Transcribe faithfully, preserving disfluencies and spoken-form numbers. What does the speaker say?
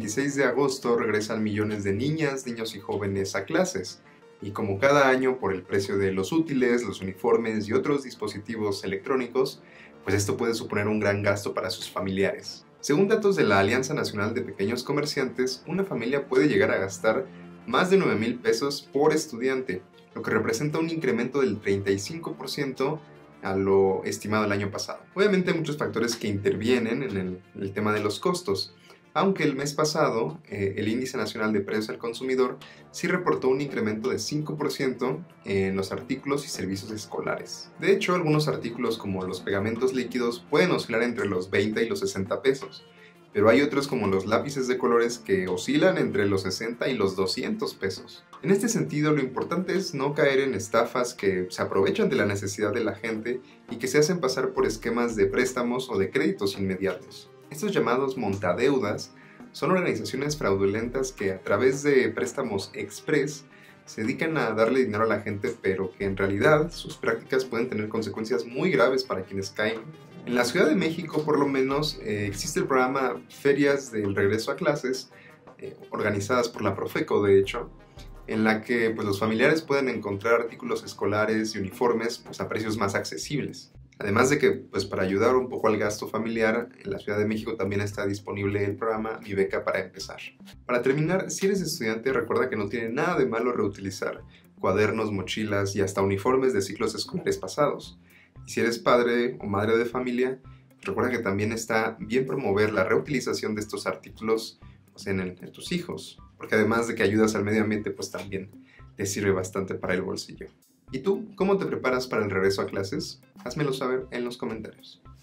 veintiséis de agosto regresan millones de niñas, niños y jóvenes a clases, y como cada año por el precio de los útiles, los uniformes y otros dispositivos electrónicos, pues esto puede suponer un gran gasto para sus familiares. Según datos de la Alianza Nacional de Pequeños Comerciantes, una familia puede llegar a gastar más de nueve mil pesos por estudiante, lo que representa un incremento del treinta y cinco por ciento a lo estimado el año pasado. Obviamente hay muchos factores que intervienen en el, el tema de los costos, aunque el mes pasado eh, el Índice Nacional de Precios al Consumidor sí reportó un incremento de cinco por ciento en los artículos y servicios escolares. De hecho, algunos artículos como los pegamentos líquidos pueden oscilar entre los veinte y los sesenta pesos, pero hay otros como los lápices de colores que oscilan entre los sesenta y los doscientos pesos. En este sentido, lo importante es no caer en estafas que se aprovechan de la necesidad de la gente y que se hacen pasar por esquemas de préstamos o de créditos inmediatos. Estos llamados montadeudas son organizaciones fraudulentas que a través de préstamos express se dedican a darle dinero a la gente, pero que en realidad sus prácticas pueden tener consecuencias muy graves para quienes caen. En la Ciudad de México, por lo menos, eh, existe el programa Ferias del Regreso a Clases, eh, organizadas por la Profeco, de hecho, en la que pues, los familiares pueden encontrar artículos escolares y uniformes pues, a precios más accesibles. Además de que, pues para ayudar un poco al gasto familiar, en la Ciudad de México también está disponible el programa Mi Beca para Empezar. Para terminar, si eres estudiante, recuerda que no tiene nada de malo reutilizar cuadernos, mochilas y hasta uniformes de ciclos escolares pasados. Y si eres padre o madre de familia, recuerda que también está bien promover la reutilización de estos artículos pues, en, el, en tus hijos, porque además de que ayudas al medio ambiente, pues también te sirve bastante para el bolsillo. ¿Y tú, cómo te preparas para el regreso a clases? Házmelo saber en los comentarios.